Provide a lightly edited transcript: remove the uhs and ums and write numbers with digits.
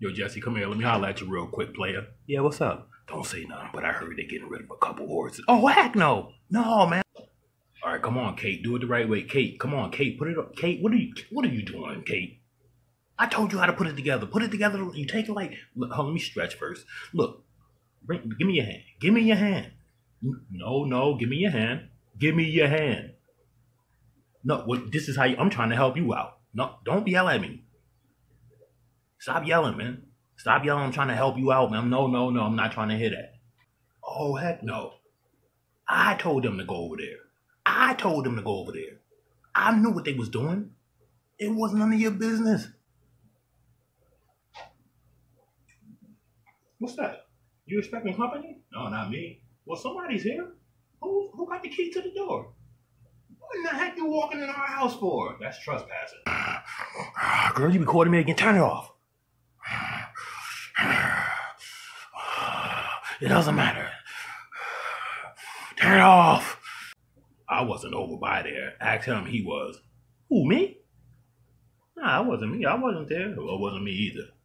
Yo, Jesse, come here. Let me holler at you real quick, player. Yeah, what's up? Don't say nothing, but I heard they getting rid of a couple horses. Oh, heck no. No, man. All right, come on, Kate. Do it the right way. Kate, come on, Kate. Put it up. Kate, what are you doing, Kate? I told you how to put it together. Put it together. You take it like, look, hold, let me stretch first. Look, give me your hand. Give me your hand. No, give me your hand. Give me your hand. No, this is how I'm trying to help you out. No, don't yell at me. Stop yelling, man. Stop yelling. I'm trying to help you out, man. No, I'm not trying to hear that. Oh, heck no. I told them to go over there. I knew what they was doing. It wasn't none of your business. What's that? You expecting company? No, not me. Well, somebody's here. Who got the key to the door? What in the heck you walking in our house for? That's trespassing. Girl, you recording me again. Turn it off. It doesn't matter. Turn it off. I wasn't over by there. Ask him, he was. Who, me? Nah, it wasn't me. I wasn't there. Well, it wasn't me either.